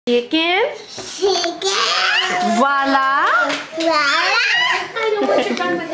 Chicken. Voila. I know what you're done with.